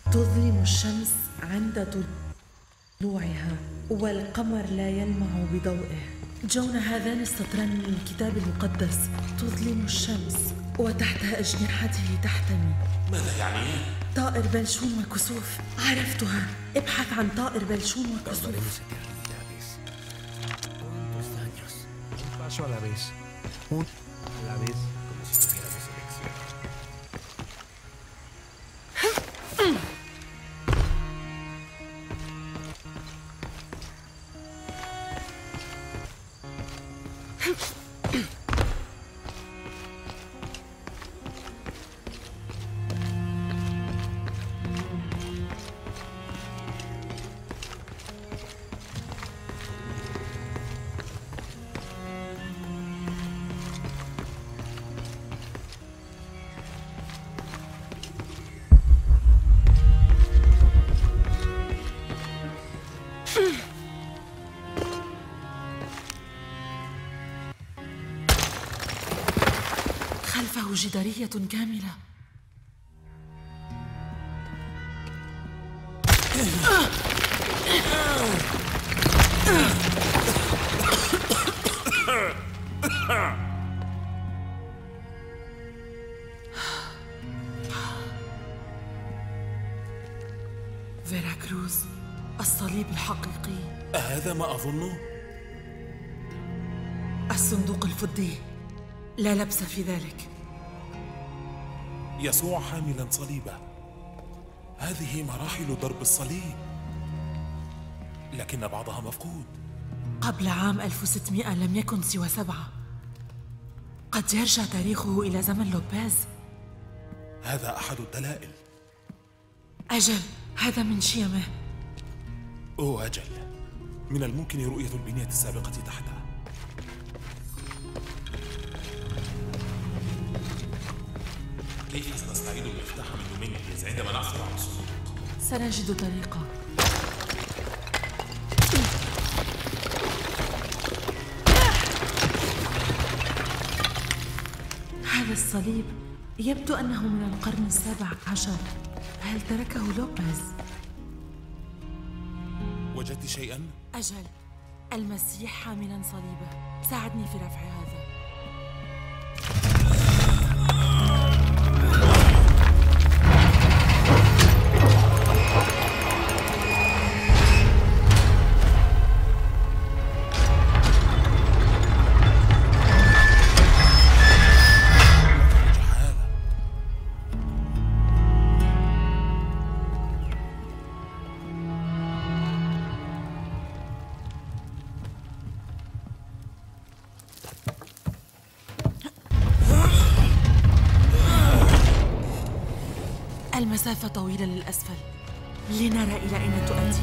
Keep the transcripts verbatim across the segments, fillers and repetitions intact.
تظلم الشمس عند طلوعها والقمر لا يلمع بضوئه. جون هذان السطران من الكتاب المقدس: تظلم الشمس وتحت أجنحته تحتمي. ماذا يعني؟ طائر بلشون وكسوف. عرفتها، ابحث عن طائر بلشون وكسوف. paso a la vez, un a la vez, como si tuviéramos elección. خلفه جدارية كاملة. فيراكروز، الصليب الحقيقي. أهذا ما أظنه؟ الصندوق الفضي، لا لبس في ذلك. يسوع حاملا صليبه. هذه مراحل ضرب الصليب، لكن بعضها مفقود. قبل عام ألف وستمائة لم يكن سوى سبعة. قد يرجع تاريخه إلى زمن لوبيز. هذا أحد الدلائل. أجل، هذا من شيمه. أوه أجل، من الممكن رؤية البنية السابقة تحته. كيف سنستعيد المفتاح من دومينيكيز عندما نعثر على الصندوق؟ سنجد طريقة. هذا الصليب يبدو أنه من القرن السابع عشر. هل تركه لوبيز؟ وجدت شيئاً؟ أجل، المسيح حاملاً صليبه. ساعدني في رفع هذا. المسافة طويلة للأسفل، لنرى إلى أين تؤدي.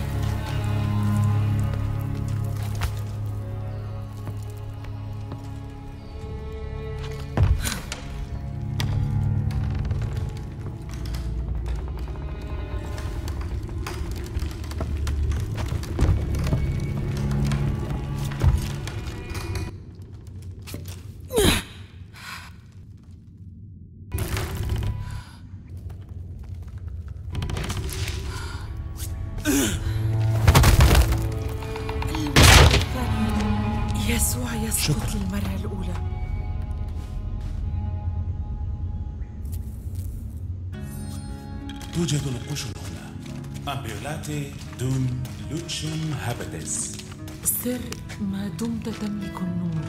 يسوع يسقط للمرة الأولى. توجد نقوش هنا. أمبيولاتي دون لوتشم هابتس. سر ما دمت تملك النور.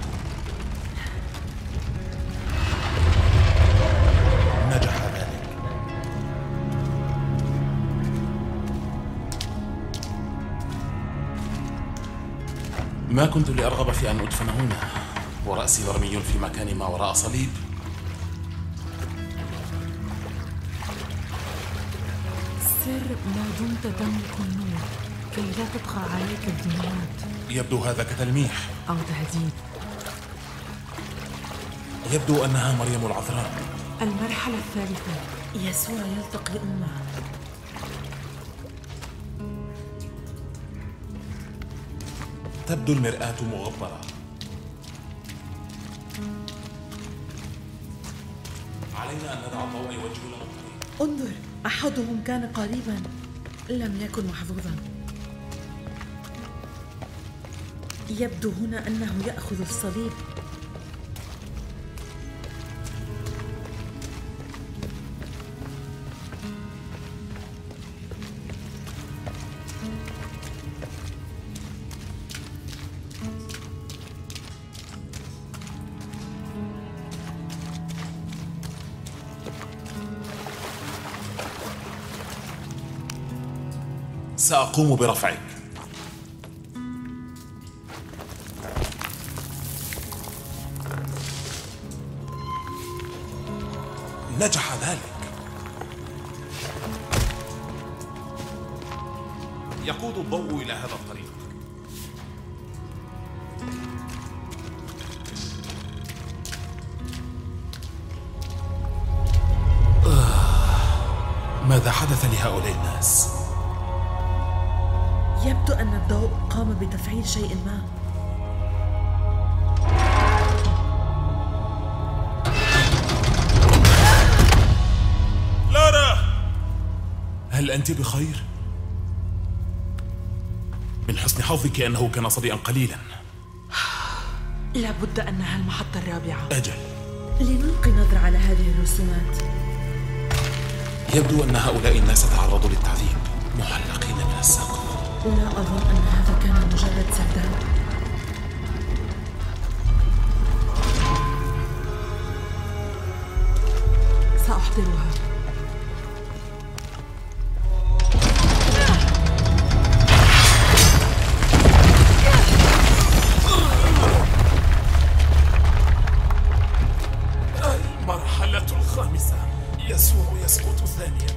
نجح ذلك. ما كنت لأرغب في أن أدفن هنا ورأسي مرمي في مكان ما وراء صليب. سر ما دمت تملك النور كي لا تطغى عليك الظلمات. يبدو هذا كتلميح أو تهديد. يبدو أنها مريم العذراء. المرحلة الثالثة، يسوع يلتقي أمه. تبدو المرآة مغبرة. علينا أن ندع الضوء يوجه لنا الطريق. انظر، أحدهم كان قريبا، لم يكن محظوظا. يبدو هنا أنه يأخذ الصليب. سأقوم برفعك. نجح ذلك. يقود الضوء إلى هذا الطريق. آه. ماذا حدث لهؤلاء الناس؟ يبدو أن الضوء قام بتفعيل شيء ما. لارا، هل أنت بخير؟ من حسن حظك أنه كان صديقا قليلا. لابد أنها المحطة الرابعة. أجل، لنلقي نظرة على هذه الرسومات. يبدو أن هؤلاء الناس تعرضوا للتعذيب معلقين من السقف. لا أظن أن هذا كان مجرد سرداب. سأحضرها. المرحلة الخامسة، يسوع يسقط ثانية.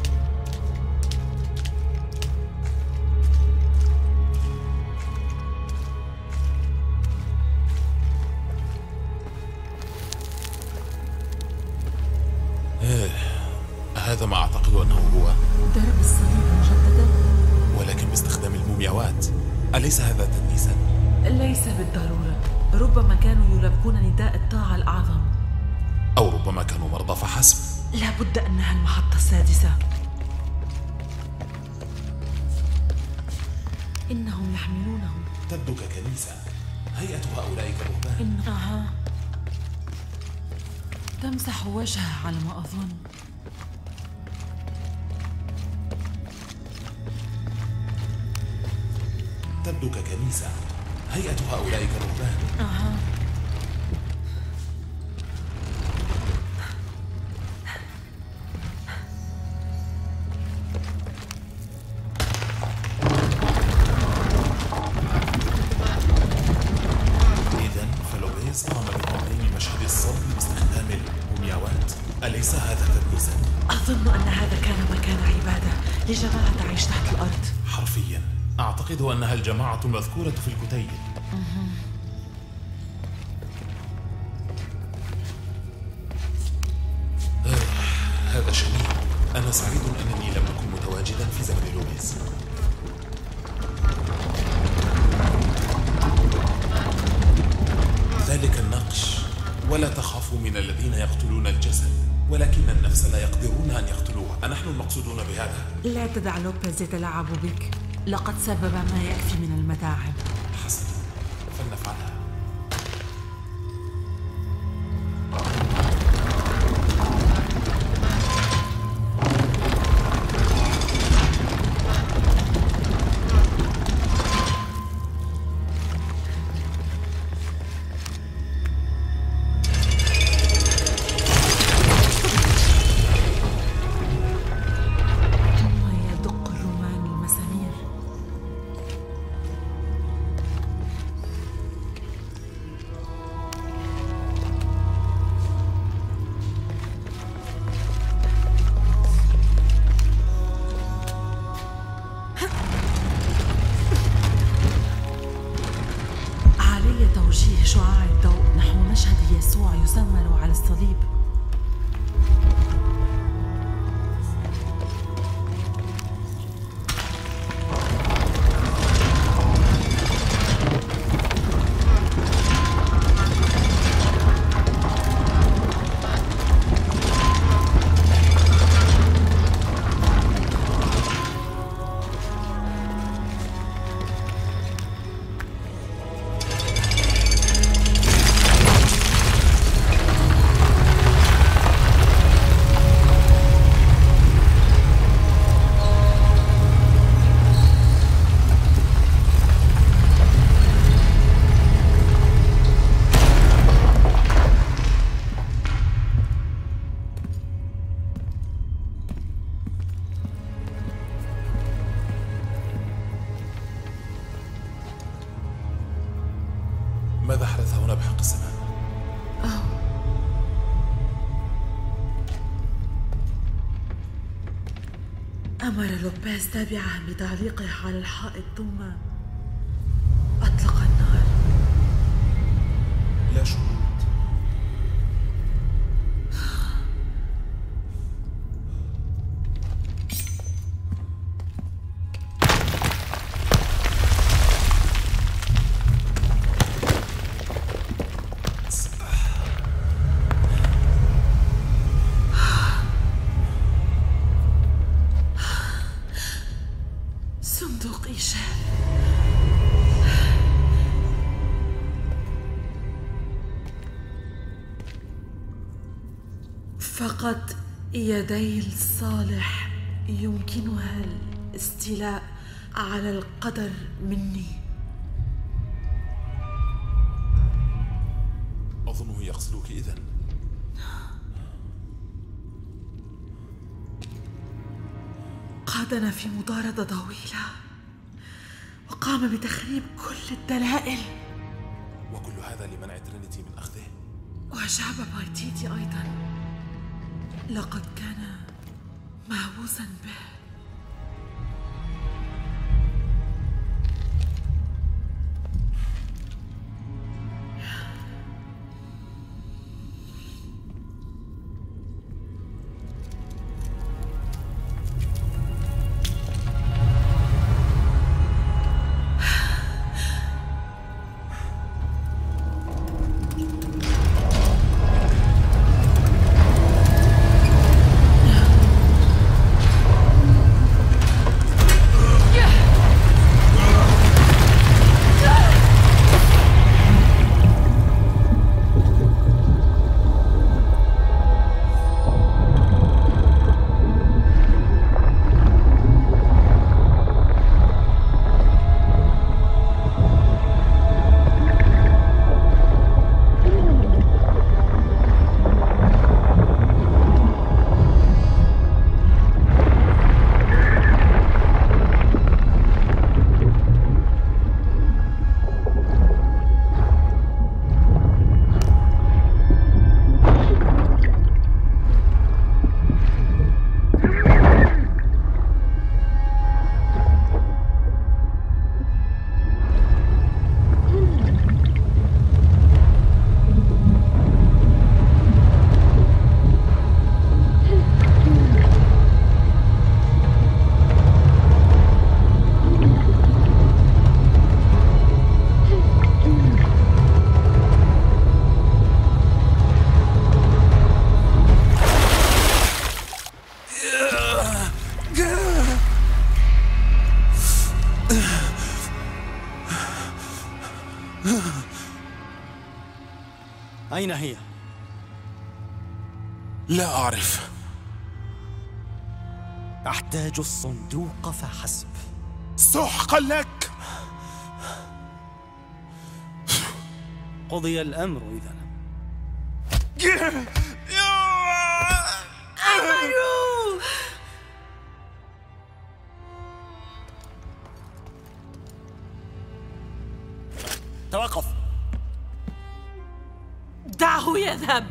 هذا ما أعتقد أنه هو ضرب الصليب مجددا، ولكن باستخدام المومياوات. أليس هذا تدنيسا؟ ليس بالضرورة، ربما كانوا يلبون نداء الطاعة الأعظم، أو ربما كانوا مرضى فحسب. لابد أنها المحطة السادسة. إنهم يحملونه. تبدو ككنيسة. هيئة هؤلاء كالرهبان. إنها تمسح وجهها على ما أظن. تبدو ككنيسة. هيئة هؤلاء كالرهبان. أها. إذن فلوبيز قام بتنظيم مشهد الصلب باستخدام المومياوات. أليس هذا تدنيسا؟ أظن أن هذا كان مكان عبادة لجماعة تعيش تحت الأرض. حرفيا أعتقد أنها الجماعة المذكورة في الكتيب. آه، هذا شنيع. أنا سعيد أنني لم أكن متواجدا في زمن لويس. ذلك النقش: ولا تخافوا من الذين يقتلون الجسد ولكن النفس لا يقدرون أن يقتلوها. أنحن المقصودون بهذا؟ لا تدع لوبيز يتلاعب بك، لقد سبب ما يكفي من المتاعب. حسنا، فلنفعلها. هنا بحق السماء. أوه. أمر لوبيز تابعه بتعليقه على الحائط ثم أطلق النار. لا شهود. صندوق إيشان. فقط يدي الصالح يمكنها الاستيلاء على القدر مني. أظنه يقصدك إذن. قادنا في مطاردة طويلة وقام بتخريب كل الدلائل، وكل هذا لمنع ترينيتي من أخذه. وشعب بايتيتي أيضا لقد كان مهووسا به. أين هي؟ لا أعرف. أحتاج الصندوق فحسب. سحقا لك. قضي الأمر إذن. أمروا. توقف. دعه يذهب.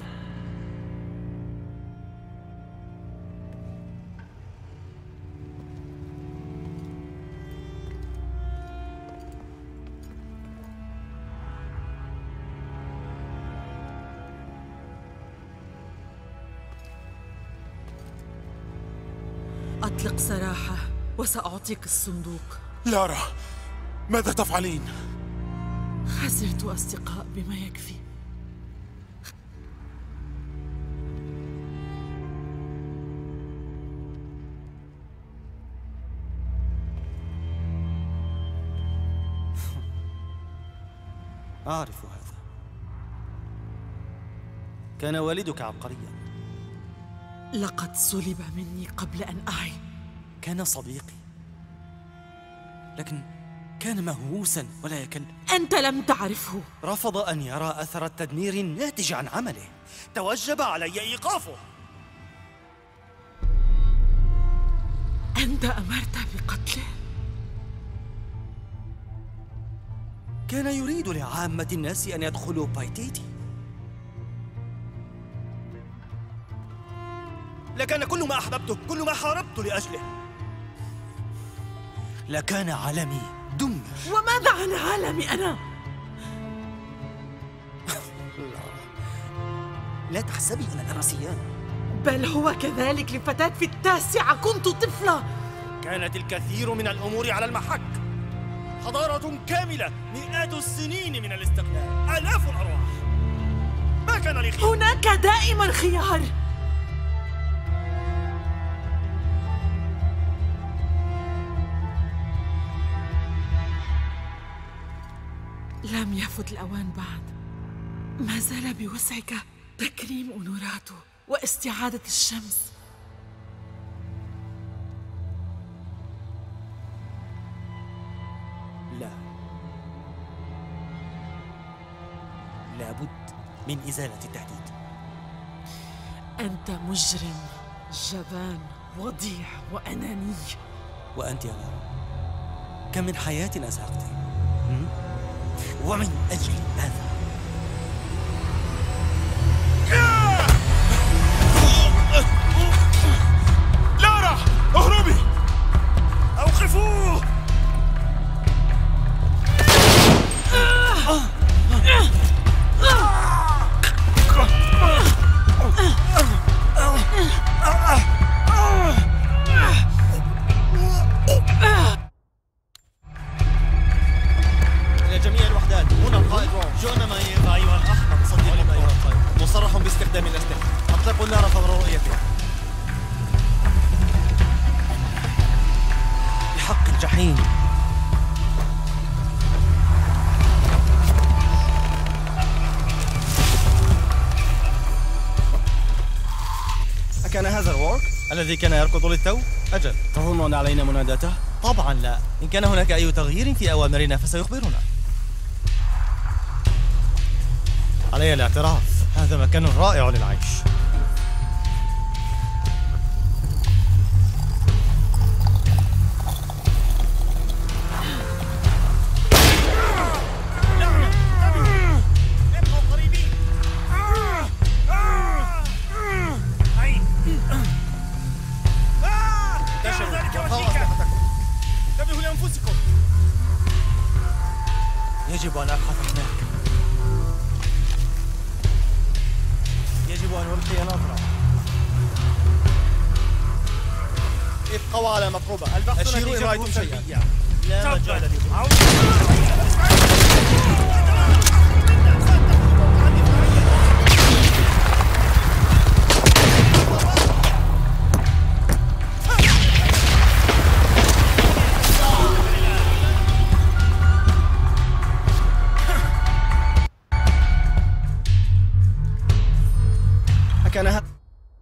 أطلق سراحه وسأعطيك الصندوق. لارا، ماذا تفعلين؟ خسرت أصدقاء بما يكفي. أعرف هذا. كان والدك عبقريا. لقد صلب مني قبل أن أعي. كان صديقي، لكن كان مهووسا ولا يكل. أنت لم تعرفه. رفض أن يرى أثر التدمير الناتج عن عمله. توجب علي إيقافه. أنت أمرت بقتله. كان يريد لعامة الناس أن يدخلوا بايتيتي. لكان كل ما أحببته، كل ما حاربت لأجله، لكان عالمي دمر. وماذا عن عالمي أنا؟ لا تحسبي أننا نسيان، بل هو كذلك لفتاة في التاسعة. كنت طفلة. كانت الكثير من الأمور على المحك. حضارة كاملة، مئات السنين من الاستقلال، آلاف الأرواح. ما كان لي خيار. هناك دائما خيار. لم يفت الأوان بعد. ما زال بوسعك تكريم أنوراته واستعادة الشمس. لا، لابد من إزالة التهديد. أنت مجرم، جبان، وضيع وأناني. وأنت يا لارا، كم من حياة أزهقت، ومن أجل ماذا؟ لارا، اهربي! أوقفوه! إلى جميع الوحدات، هنا القائد روم. جون مايف أيها الأحمق صديق القائد، مصرح باستخدام الأسلحة. أطلقوا النار فور رؤيتها. بحق الجحيم. أكان هذا الورك الذي كان يركض للتو؟ أجل. تظن أن علينا مناداته؟ طبعا لا. إن كان هناك أي تغيير في أوامرنا فسيخبرنا. علي الاعتراف، هذا مكان رائع للعيش. يجب أن أبحث هناك. يجب أن ألقي نظرة. ابقوا على مقربة. أشيروا إن رأيتم شيئا. لا مجال لي. كان هذا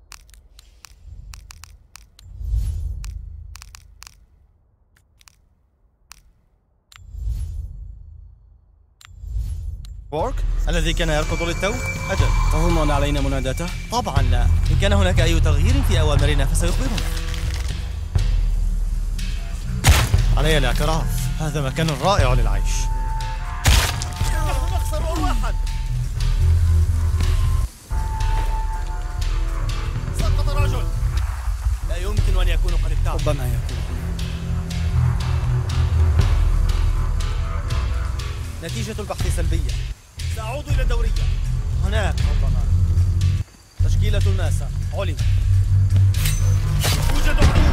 وورك الذي كان يركض للتو؟ أجل. تظن أن علينا مناداته؟ طبعا لا. إن كان هناك أي تغيير في أوامرنا فسيخبرنا. علي الاعتراف، هذا مكان رائع للعيش. نحن نخسر أرواحا. سقط رجل. لا يمكن أن يكون قد ابتعد. ربما يكون. نتيجة البحث سلبية. سأعود إلى الدورية. هناك ربما. تشكيلة الماسة علم. يوجد عدو.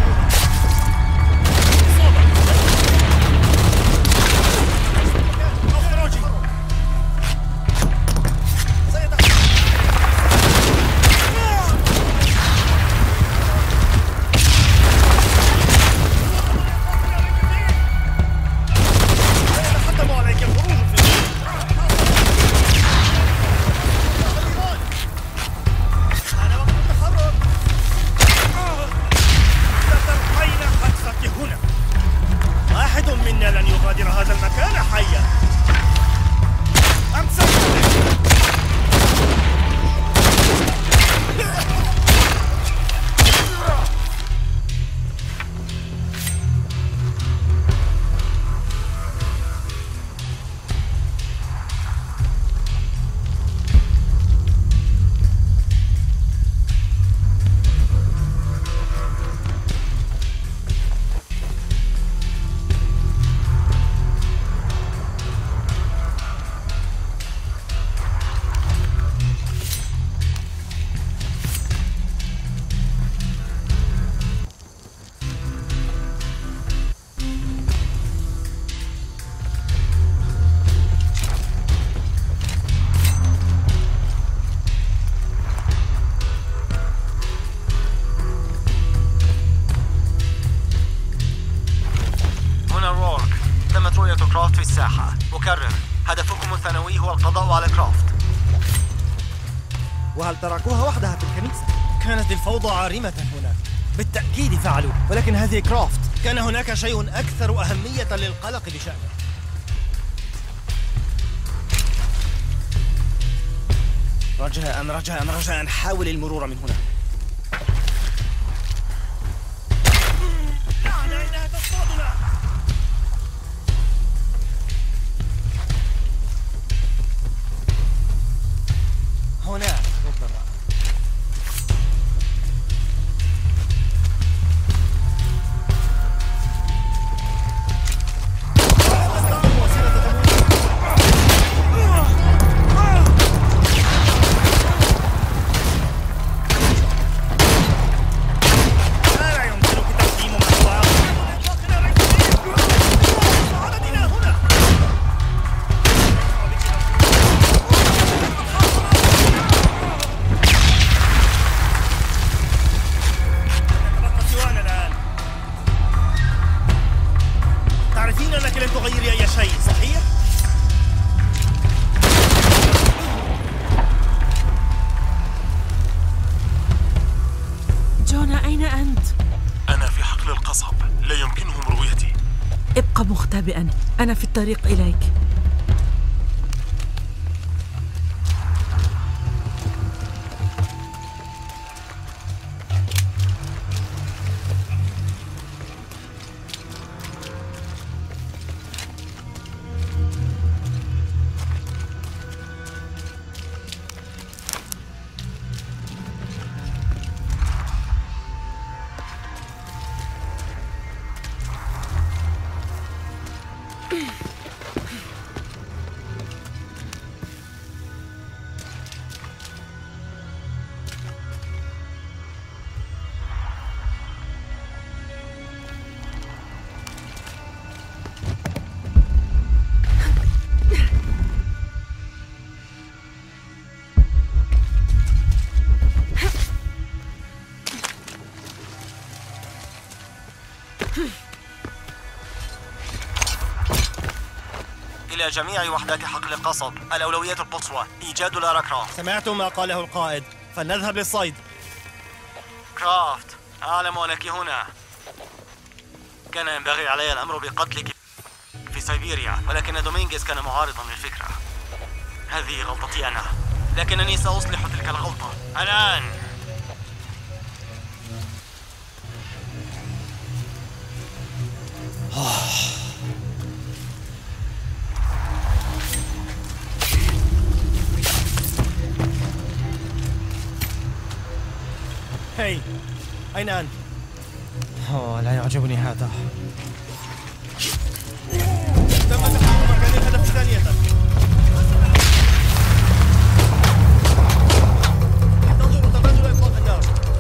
اخرجي. كرافت في الساحة. أكرر، هدفكم الثانوي هو القضاء على كرافت. وهل تركوها وحدها في الكنيسة؟ كانت الفوضى عارمة هناك. بالتأكيد فعلوا، ولكن هذه كرافت. كان هناك شيء أكثر أهمية للقلق بشأنه. رجاء رجاء رجاء حاول المرور من هنا. لعنة إنها تصطادنا. هناك ربما. مختبئا، أنا في الطريق إليك. إلى جميع وحدات حقل القصب، الأولوية القصوى إيجاد لارا كرافت. سمعتم ما قاله القائد، فلنذهب للصيد. كرافت، أعلم أنك هنا. كان ينبغي علي الأمر بقتلك في سيبيريا، ولكن دومينغيز كان معارضا للفكرة. هذه غلطتي أنا، لكنني سأصلح تلك الغلطة الآن. هاي، أين أنت؟ أوه، لا يعجبني هذا. تم تحديد مكان الهدف ثانية. انتظروا تبادل إطلاق النار.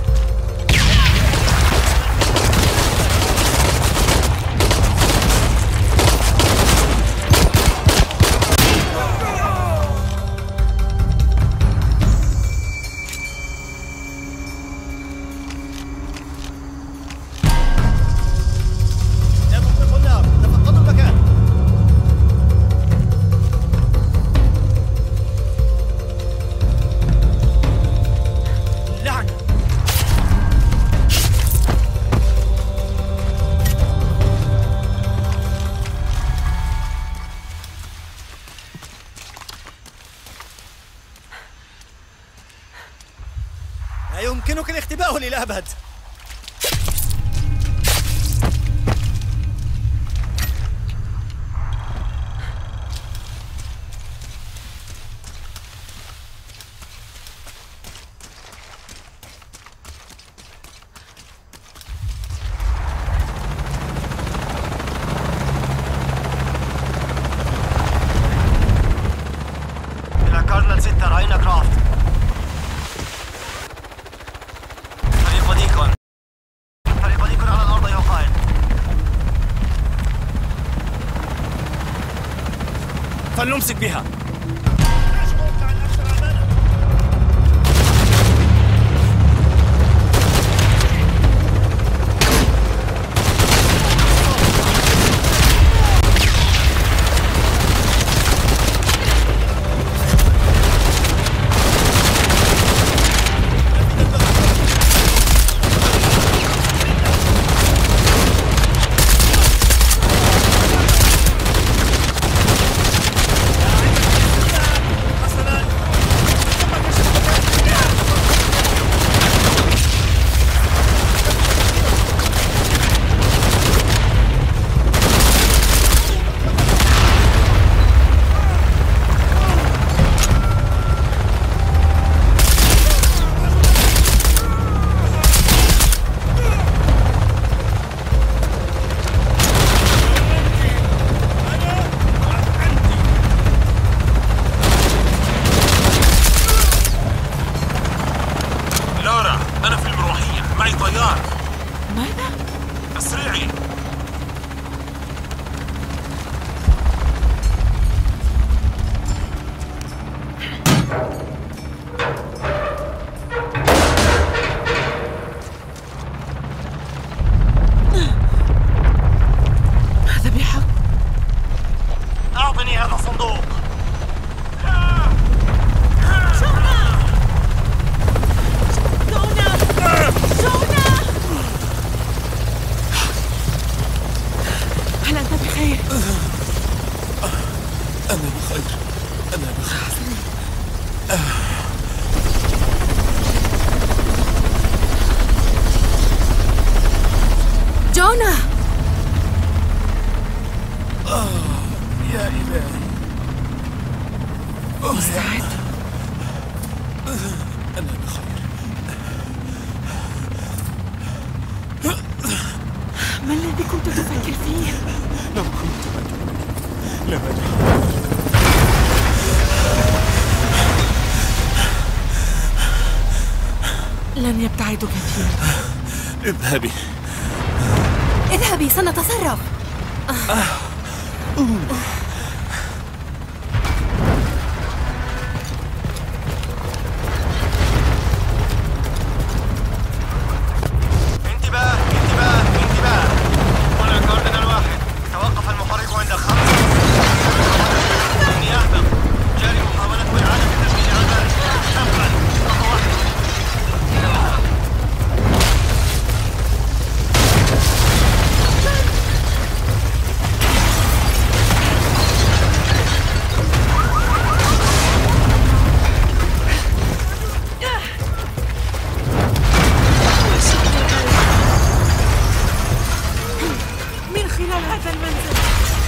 لا يمكنك الاختباء للأبد. إلى كارنل ستة، رأينا كرافت. فريق ديكون على الأرض يا قائد. فلنمسك بها. ماذا؟ اسرعي. هذا بحق. أعطني هذا الصندوق. جونا! جونا! هل أنت بخير؟ أنا بخير. أنا بخير. جونا! آه يا إلهي. مستعد؟ أنا بخير. ما الذي كنت تفكر فيه؟ لو كنت مجنونا لما لن يبتعد كثير. اذهبي. اذهبي سنتصرف. آه. انتباه انتباه انتباه، هنا كاردينال واحد، توقف المحرك عند الخمس. إني أهبط، جاري محاولة إعادة تشغيل عمل. أقبل، خطوة واحدة. من خلال هذا المنزل.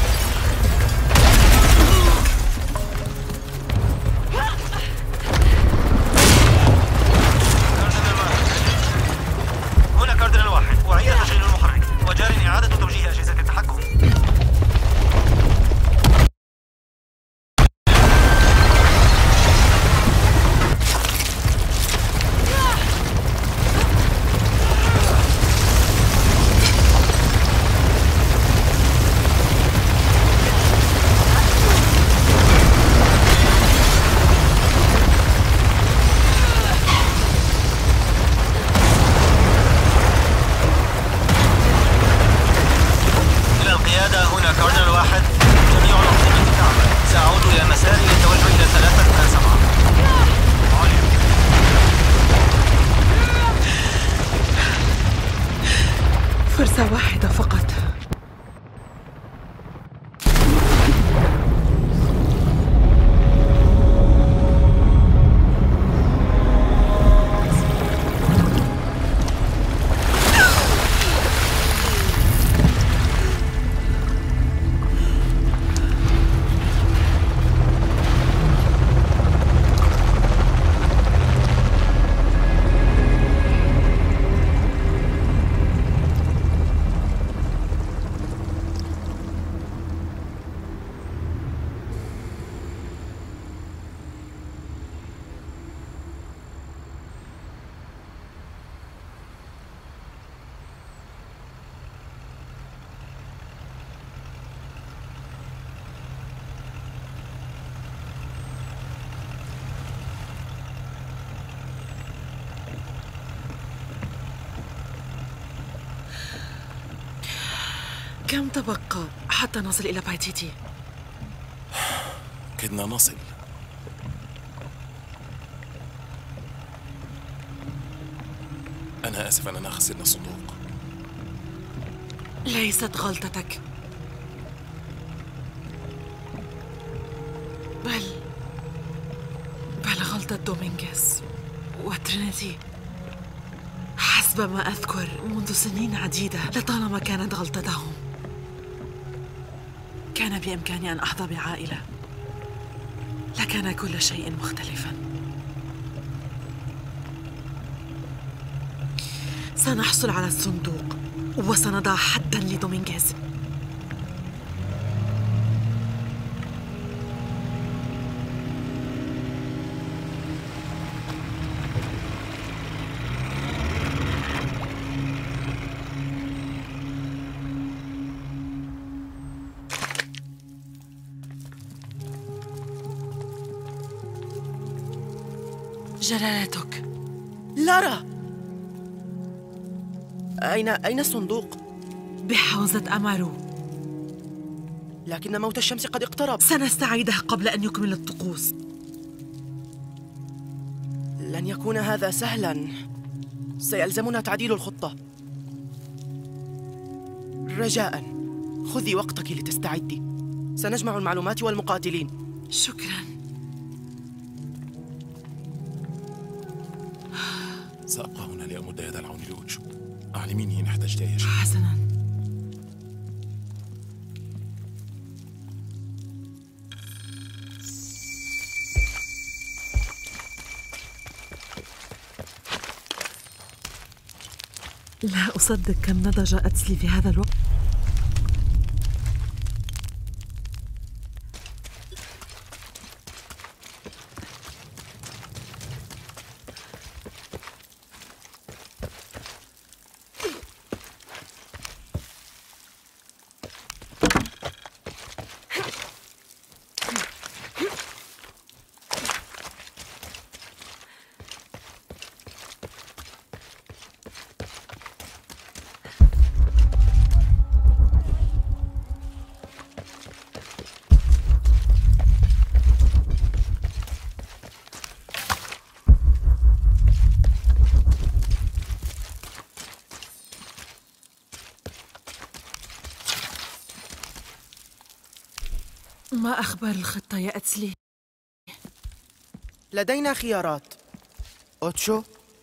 هنا كاردينال واحد، أعيد تشغيل المحرك وجاري إعادة توجيه أجهزة التحكم. إلى القيادة، هنا كاردينال واحد، جميع الأنظمة تعمل. سأعود إلى مساري للتوجه إلى ثلاثة من سبعة. عالي. فرصة واحدة فقط. كم تبقى حتى نصل إلى بايتيتي؟ كدنا نصل. أنا آسف أننا خسرنا الصندوق. ليست غلطتك، بل بل غلطة دومينغيز وترينيتي. حسب ما أذكر منذ سنين عديدة، لطالما كانت غلطتهم. كان بإمكاني أن أحظى بعائلة، لكان كل شيء مختلفاً. سنحصل على الصندوق وسنضع حداً لدومينغيز. جلالتك. لارا، أين أين الصندوق؟ بحوزة أمارو، لكن موت الشمس قد اقترب. سنستعيده قبل أن يكمل الطقوس. لن يكون هذا سهلاً، سيلزمنا تعديل الخطة. رجاءً خذي وقتك لتستعدي، سنجمع المعلومات والمقاتلين. شكراً. سأبقى هنا لأمد يد العون لأوتشو. أعلميني إن احتجت أي شيء. حسناً. لا أصدق كم نضج أتسلي في هذا الوقت. ما أخبار الخطة يا أتسلي؟ لدينا خيارات. أوتشو،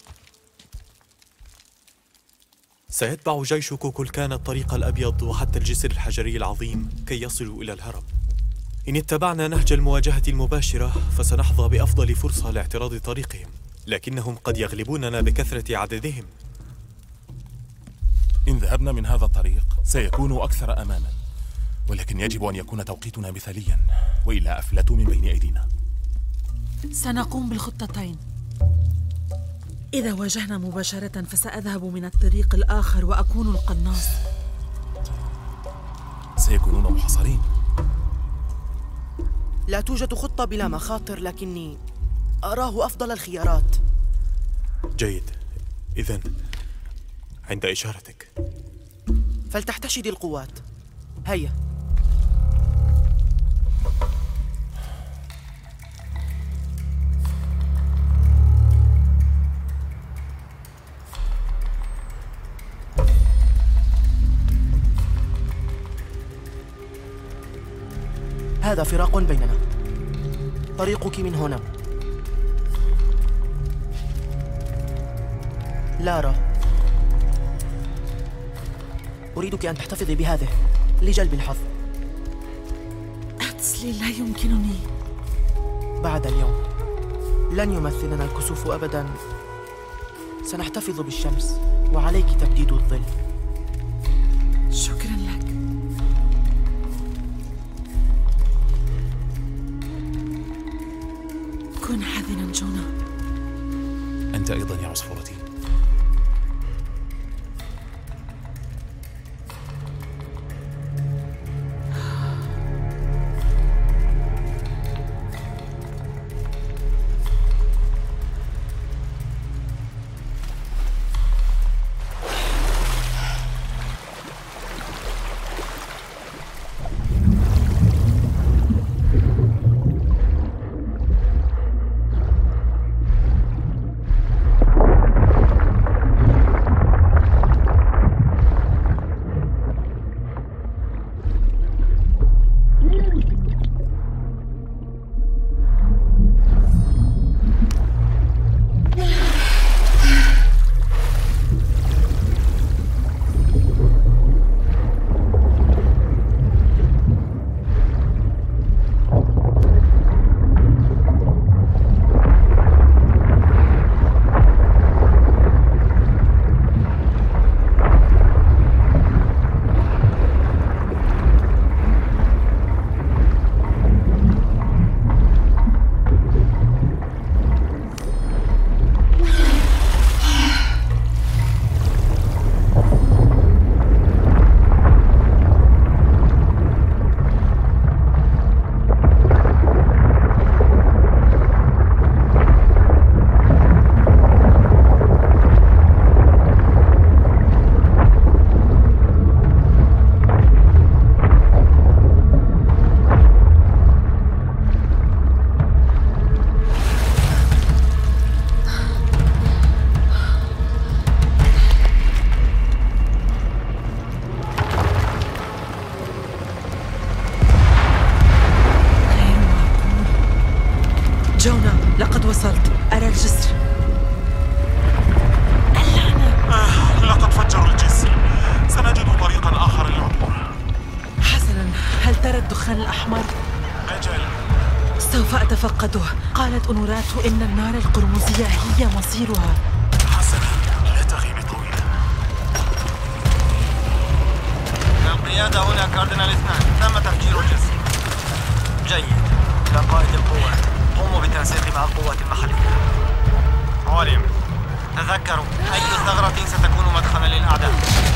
سيتبع جيش كوكولكان الطريق الأبيض وحتى الجسر الحجري العظيم كي يصلوا إلى الهرم. إن اتبعنا نهج المواجهة المباشرة فسنحظى بأفضل فرصة لاعتراض طريقهم، لكنهم قد يغلبوننا بكثرة عددهم. إن ذهبنا من هذا الطريق سيكون أكثر أماماً، ولكن يجب أن يكون توقيتنا مثالياً، وإلا أفلتوا من بين أيدينا. سنقوم بالخطتين. إذا واجهنا مباشرة فسأذهب من الطريق الآخر وأكون القناص. سيكونون محاصرين. لا توجد خطة بلا مخاطر، لكني أراه أفضل الخيارات. جيد، إذن عند إشارتك. فلتحتشد القوات. هيا. هذا فراق بيننا. طريقك من هنا. لارا، أريدك أن تحتفظي بهذه لجلب الحظ. أتسلي، لا يمكنني. بعد اليوم لن يمثلنا الكسوف أبداً. سنحتفظ بالشمس وعليك تبديد الظل. شكراً لك. كن حذراً جونا. أنت أيضاً يا عصفورتي. سوف أتفقده. قالت أونوراتو إن النار القرمزية هي مصيرها. حسنا، لا تغيب طويلا. القيادة هنا كاردينال اثنان، تم تفجير الجسر. جيد. إلى قائد القوة، قوموا بالتنسيق مع القوات المحلية. علم. تذكروا، أي ثغرة ستكون مدخلا للأعداء.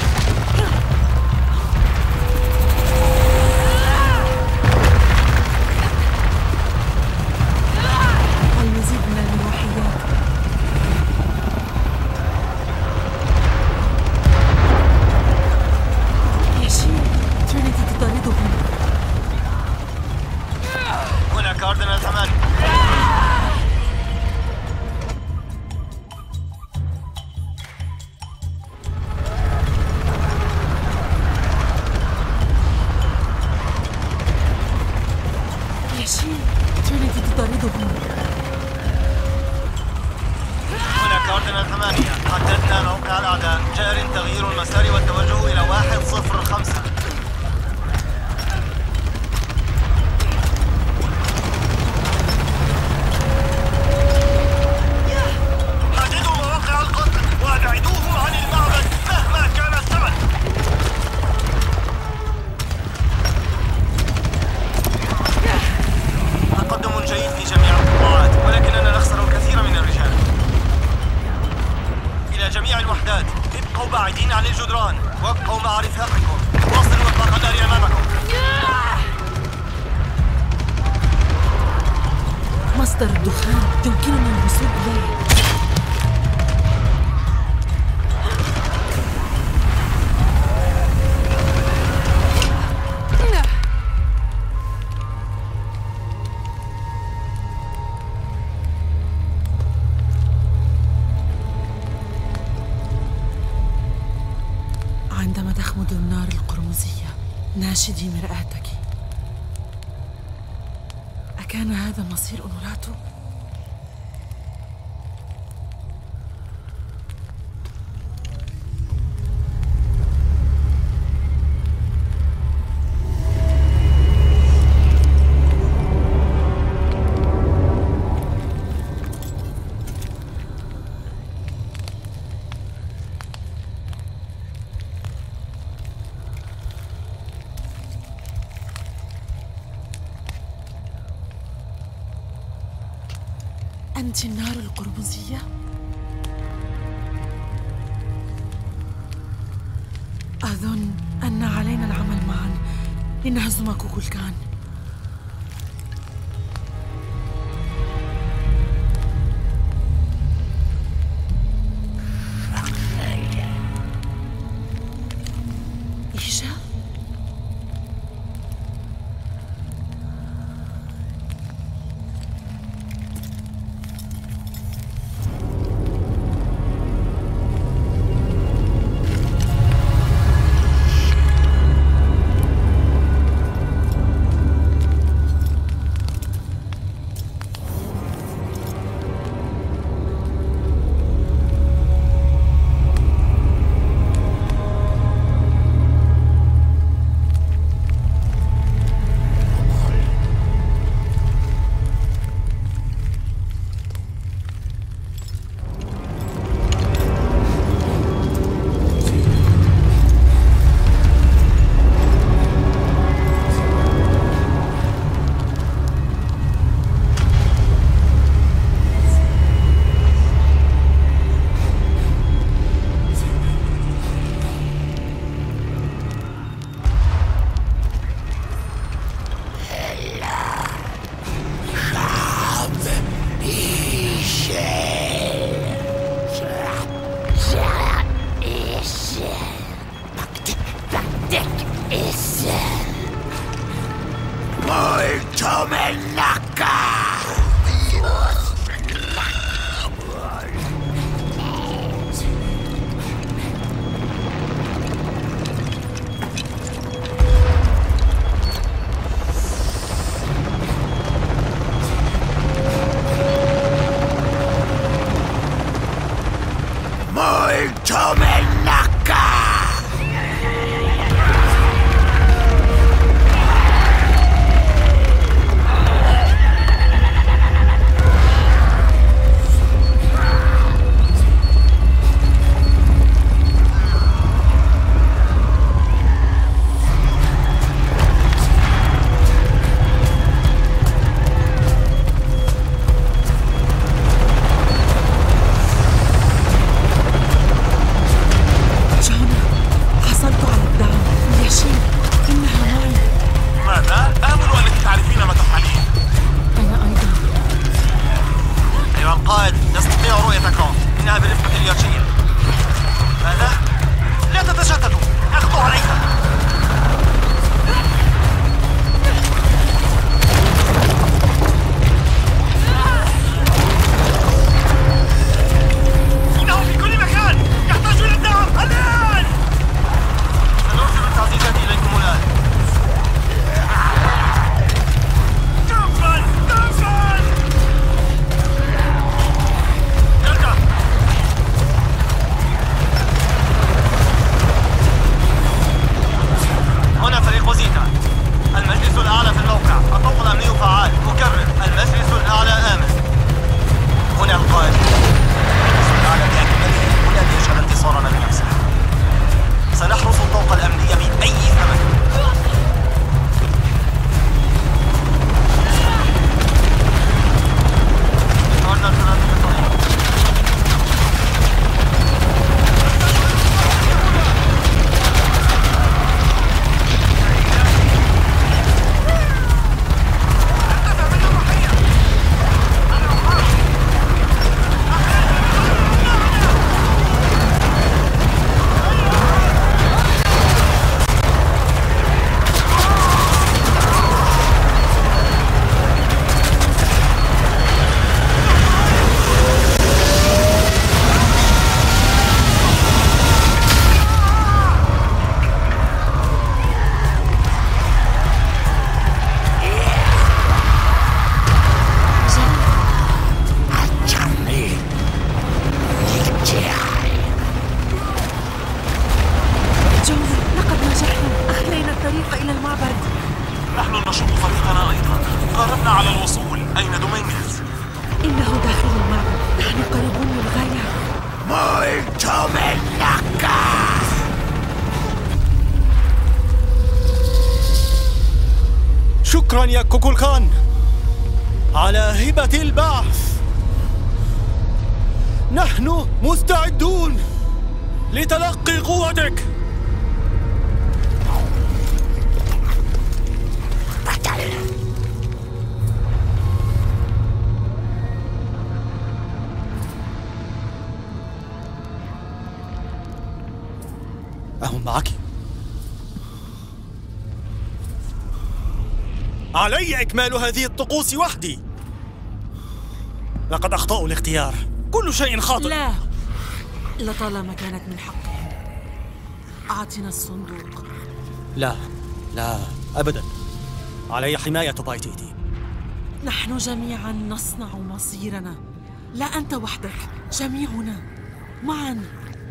المزيد من المروحيات. ياشين، ترينيتي تطاردهم. هنا كاردينال ثمانية. ياشين، ترينيتي تطاردهم. هنا كاردينال ثمانية، حددنا موقع الأعداء. جار تغيير المسار والتوجه إلى واحد صفر خمسة. حددوا مواقع القتل وأبعدوهم عن المعبد مهما كان الثمن. تقدم جيد في جميع القطاعات، ولكننا نخسر الكثير من الرجال. إلى جميع الوحدات، ابقوا بعيدين عن الجدران، وابقوا مع رفاقكم. واصلوا إطلاق النار أمامكم. مصدر الدخان يمكننا الوصول إليه. عندما تخمد النار القرمزية، ناشدي مرآتك. أكان هذا مصير أونوراتو؟ أنت النار القرمزية؟ أظن أن علينا العمل معا لنهزم كوكولكان. إيشا؟ الطريق إلى المعبد. نحن نشق طريقنا أيضا. قربنا على الوصول. أين دومينغيز؟ إنه داخل المعبد. نحن قريبون للغاية. ملت منك. شكرا يا كوكولكان على هبة البعث. نحن مستعدون لتلقي قوتك. أهم معك؟ علي إكمال هذه الطقوس وحدي. لقد أخطأوا الاختيار. كل شيء خاطئ. لا، لطالما كانت من حقهم. أعطنا الصندوق. لا لا أبدا، علي حماية بايتيتي. نحن جميعا نصنع مصيرنا، لا أنت وحدك، جميعنا معا.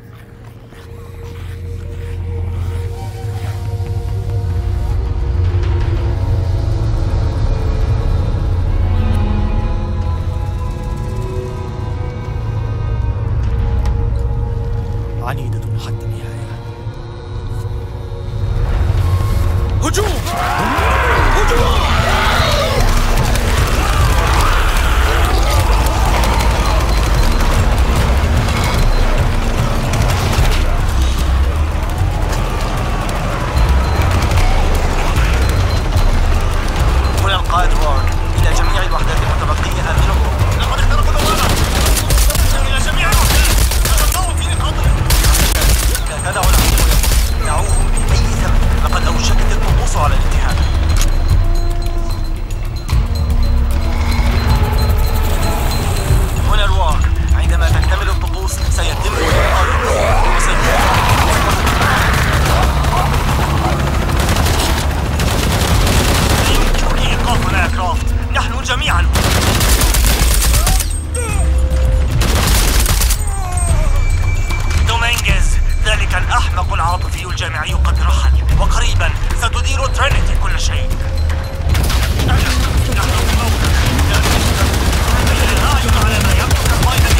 عنيدة حتى النهاية. هجوم! هجوم! هنا القائد وارك. إلى جميع الوحدات المتبقية آمنوا. لقد اخترقوا البوابة. إلى جميع الوحدات. تغطوا في نقاطهم. لا تدعوا العدو دعوهم بأي سبب. لقد أوشكت الطقوس على الانتهاء. هنا الوارك. عندما تكتمل الطقوس سيتم يمكنني إيقافنا يا كرافت. نحن جميعا دومينغيز، ذلك الأحمق العاطفي الجامعي قد رحل، وقريبا ستدير ترينيتي كل شيء. نحن في موقف لا على ما يملك القائد.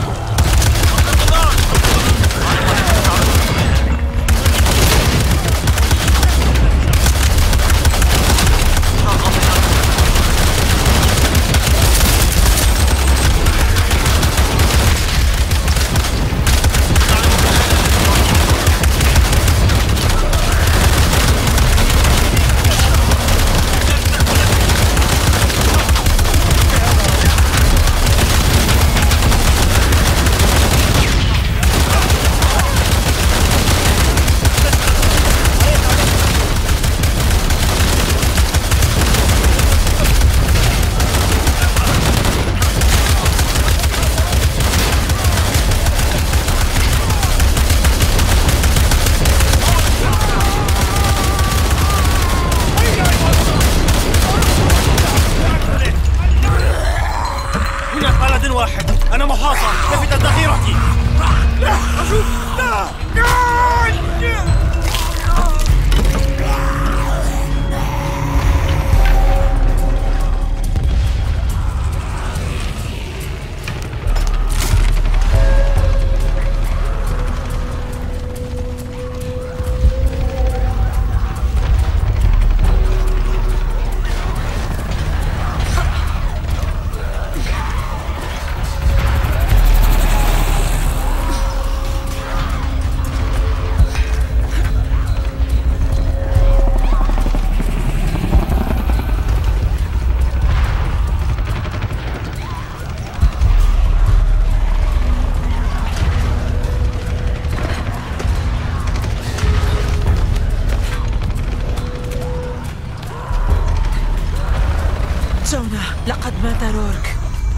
لقد مات رورك.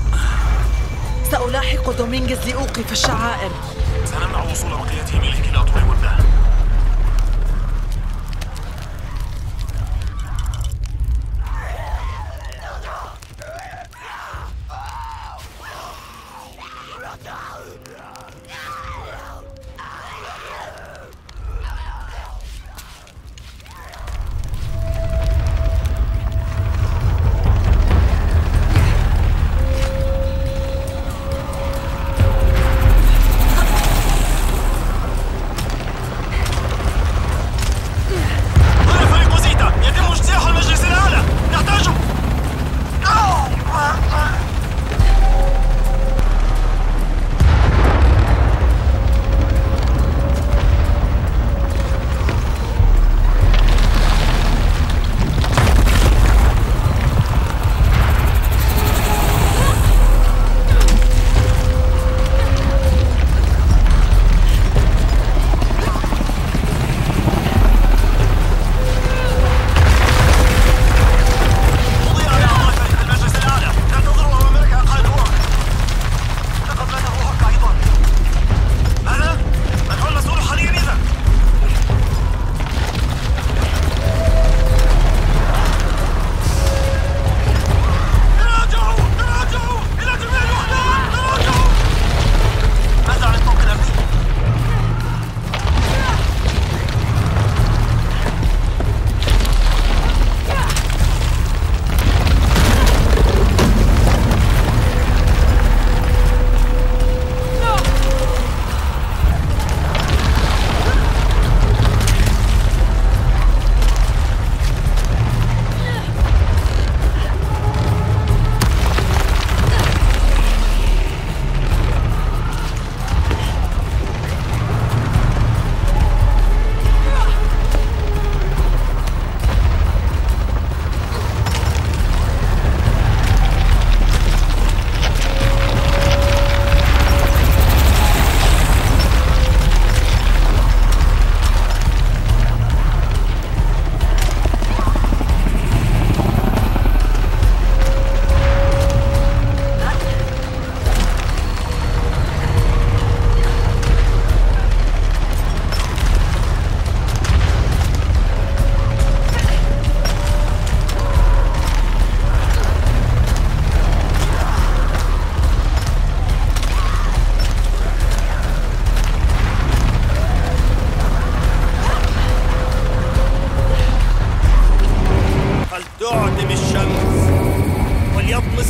سألاحق دومينغيز لأوقف الشعائر. سنمنع وصول بقيتهم إليك لا طول مدة.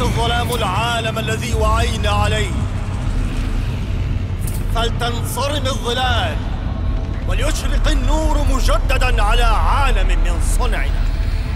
الظلام العالم الذي وعينا عليه، فلتنصرم الظلال وليشرق النور مجددا على عالم من صنعنا.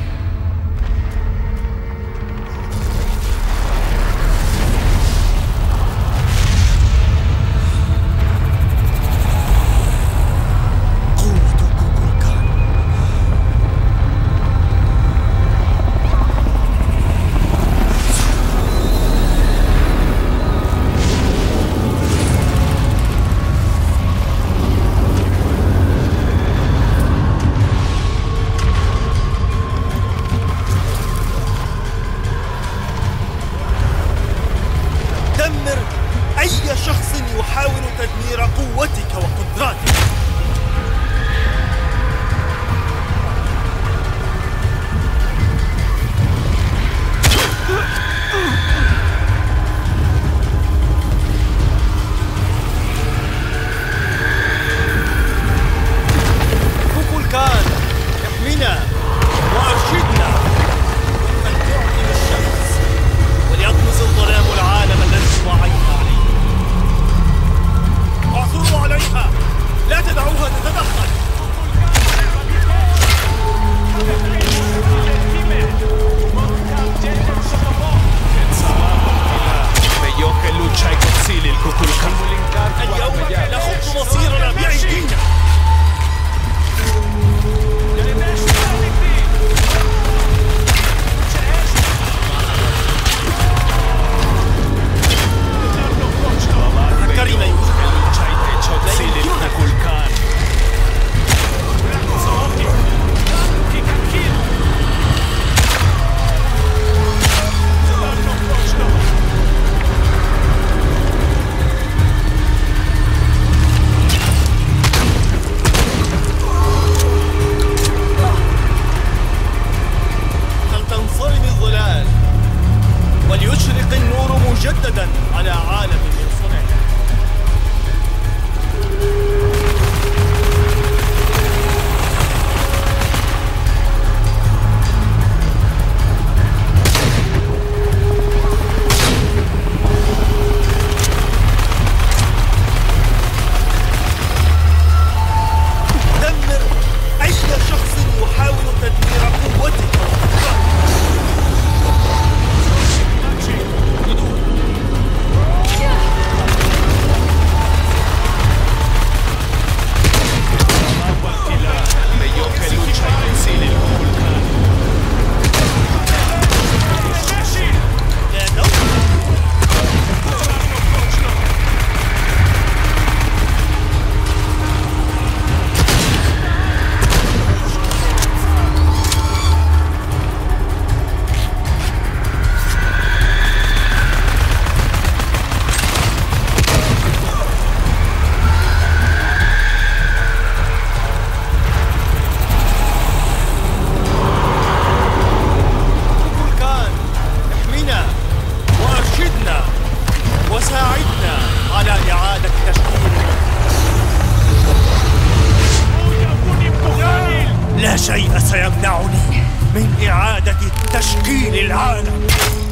شيء سيمنعني من إعادة تشكيل العالم.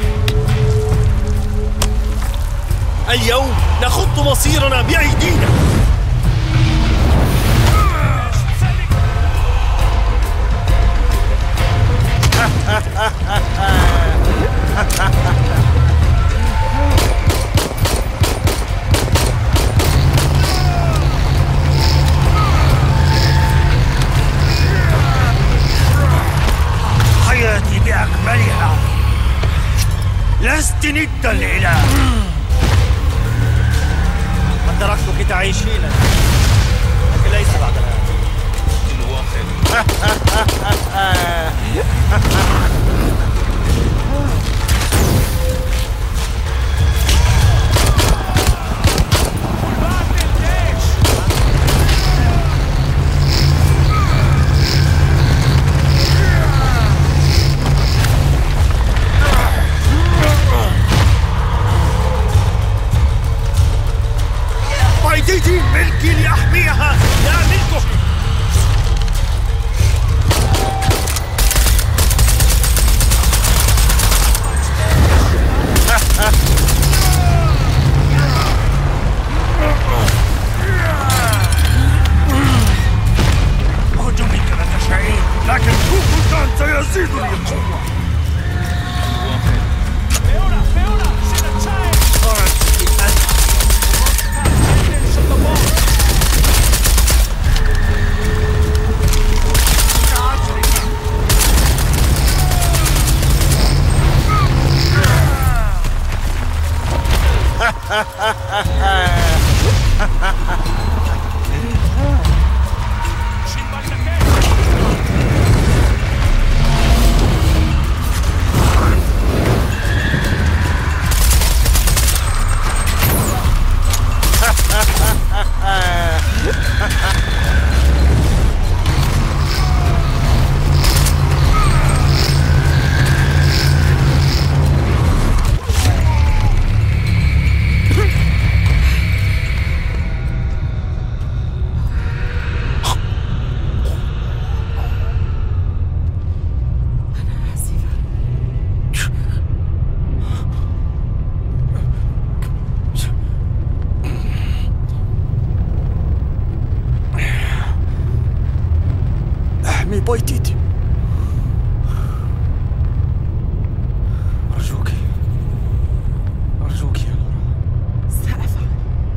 اليوم نخط مصيرنا بأيدينا. حياتي بأكملها، لست ند الإله. قد تركتك تعيشين، لكن ليس بعد الآن. بيدي ملكي لأحميها، لا ملكه. المكان سيزيدني قوة. بيتي. أرجوك أرجوك يا لورا. سأفعل.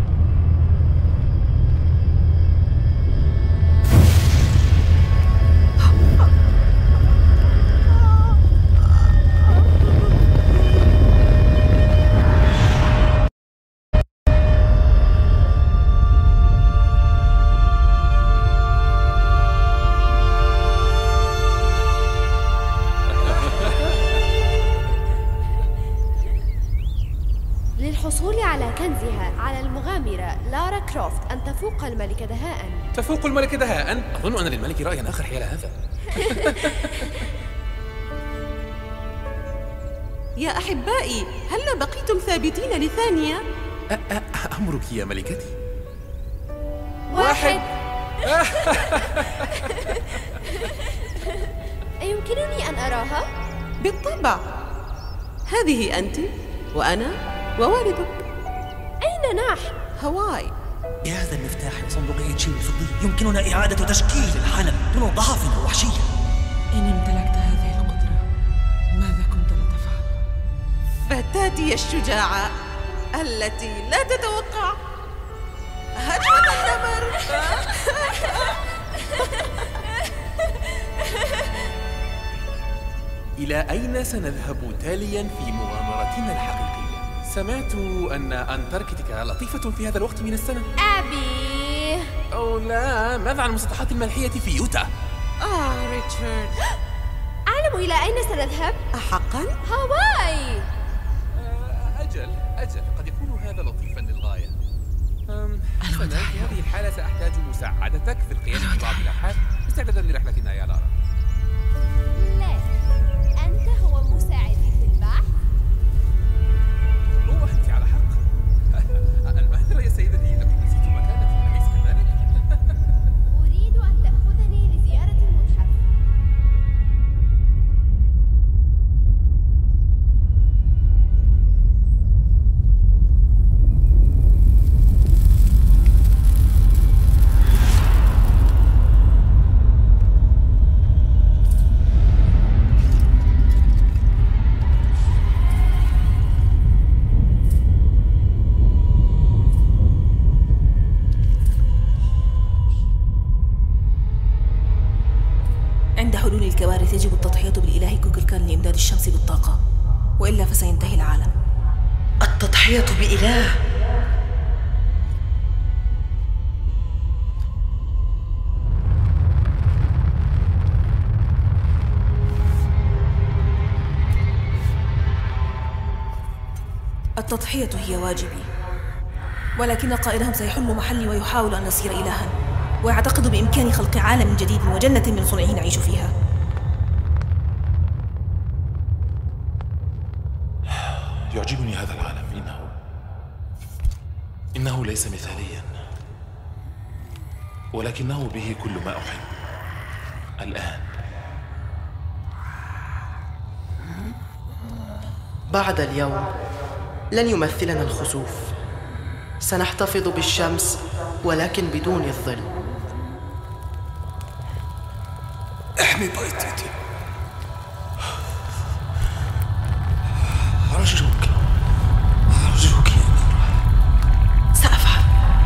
للحصول على كنزها على المغامرة لارا كروفت أن تفوق الملكة دهاء. تفوق الملكة دهاء؟ أظن أن للملك رأيا آخر حيال هذا. يا أحبائي، هل بقيتم ثابتين لثانية؟ أمرك يا ملكتي. واحد. أيمكنني أن أراها؟ بالطبع. هذه أنت وأنا ووالدك. أين نحن؟ هواي. بهذا المفتاح صندوقي تشيل الفضي يمكننا إعادة تشكيل الحلب دون ضعف أو وحشية. إن امتلكت هذه القدرة ماذا كنت لتفعل؟ فتاتي الشجاعة التي لا تتوقع هجمة النمر. إلى أين سنذهب تالياً في مغامرتنا الحقيقية؟ سمعت أن أنتاركتيكا لطيفة في هذا الوقت من السنة. أبي. أو لا، ماذا عن المسطحات الملحية في يوتا؟ آه ريتشارد، أعلم إلى أين سنذهب؟ أحقاً؟ هاواي. آه أجل أجل قد يكون هذا لطيفاً للغاية. حسناً، في هذه الحالة سأحتاج مساعدتك في القيام ببعض الأبحاث استعداداً لرحلتنا يا لارا. لا، أنت هو مساعدي في البحث؟ أوه، أنت على حق. المعذرة يا سيدتي، لقد نسيت مكانك، أليس كذلك؟ أريد أن تأخذني لزيارة المتحف. عند حلول الكوارث يجب التضحية بالإله كوكلكان لإمداد الشمس بالطاقة، وإلا فسينتهي العالم. التضحية بإله؟ التضحية هي واجبي، ولكن قائدهم سيحل محلي ويحاول أن يصير إلها، ويعتقد بإمكاني خلق عالم جديد وجنة من صنعه نعيش فيها. يعجبني هذا العالم. إنه إنه ليس مثاليا، ولكنه به كل ما أحب. الآن بعد اليوم لن يمثلنا الخسوف. سنحتفظ بالشمس ولكن بدون الظل. احمي بيتي. أرجوك أرجوك يا نارا. سأفعل.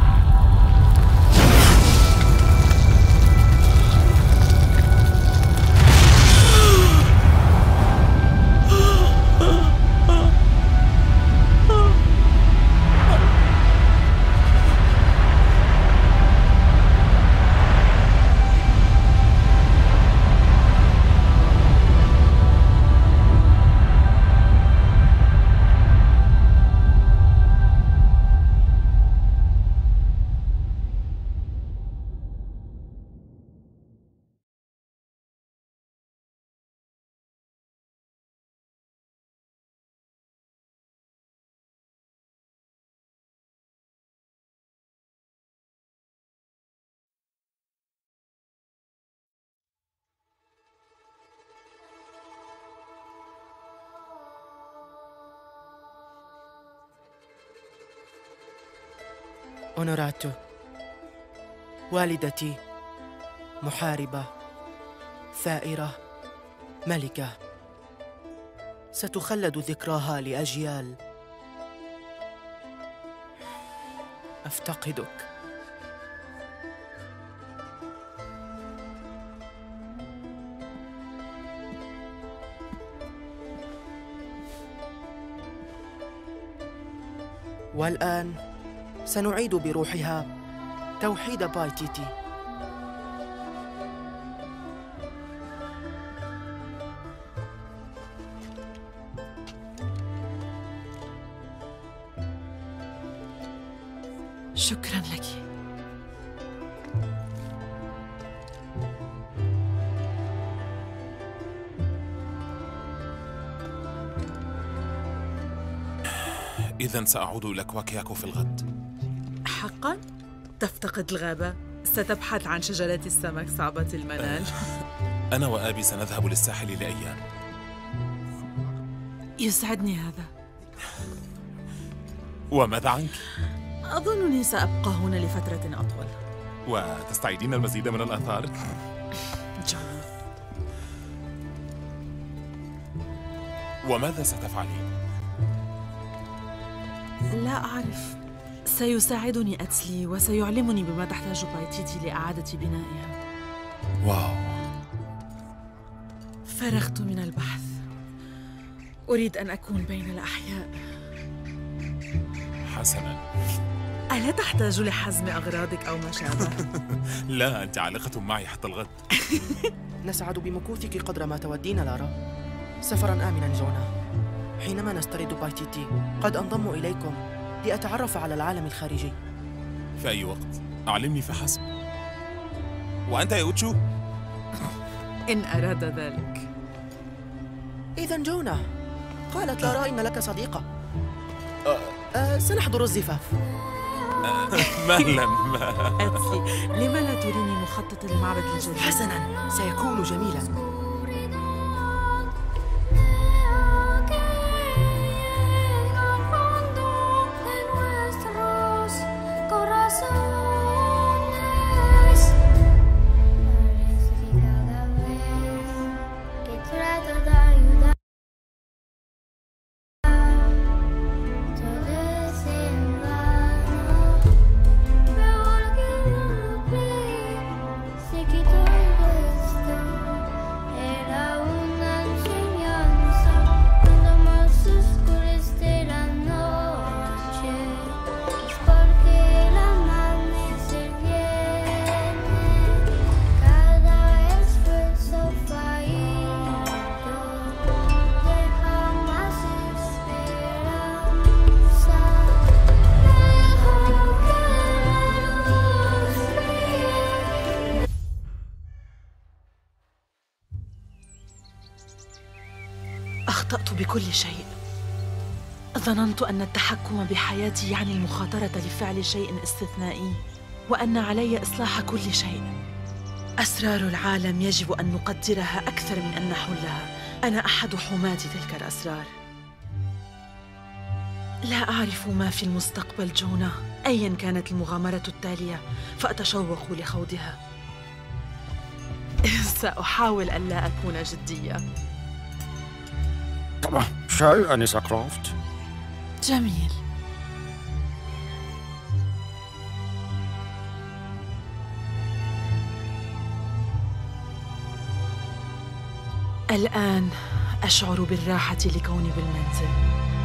أونوراتو، والدتي محاربة، ثائرة، ملكة، ستخلد ذكراها لأجيال. أفتقدك. والآن سنعيد بروحها توحيد بايتيتي. شكراً لك. إذن سأعود إلى كواكياكو في الغد. حقاً؟ تفتقد الغابة؟ ستبحث عن شجرة السمك صعبة المنال؟ أنا وأبي سنذهب للساحل لأيام. يسعدني هذا. وماذا عنك؟ أظنني سأبقى هنا لفترة أطول. وتستعيدين المزيد من الآثار؟ جون. وماذا ستفعلين؟ لا أعرف. سيساعدني أتسلي وسيعلمني بما تحتاج بايتيتي لإعادة بنائها. واو. فرغت من البحث. أريد أن أكون بين الأحياء. حسناً. ألا تحتاج لحزم أغراضك أو ما شابه؟ لا، أنت عالقة معي حتى الغد. نسعد بمكوثك قدر ما تودين لارا. سفراً آمناً جونا. حينما نسترد بايتيتي قد أنضم إليكم لأتعرف على العالم الخارجي. في أي وقت أعلمني فحسب. وأنت يا أوتشو؟ إن أراد ذلك. إذن جونا، قالت لارا إن لك صديقة. أه أه سنحضر الزفاف. أه مهلا ما أتسلي، لما لا تريني مخطط المعبد الجديد؟ حسناً، سيكون جميلاً. أخطأت بكل شيء. ظننت أن التحكم بحياتي يعني المخاطرة لفعل شيء استثنائي، وأن علي إصلاح كل شيء. أسرار العالم يجب أن نقدرها أكثر من أن نحلها. أنا أحد حماة تلك الأسرار. لا أعرف ما في المستقبل جونا، أيا كانت المغامرة التالية فأتشوق لخوضها. سأحاول ألا أكون جدية. طبعا شيء أنسة كروفت؟ جميل. الآن أشعر بالراحة لكوني بالمنزل.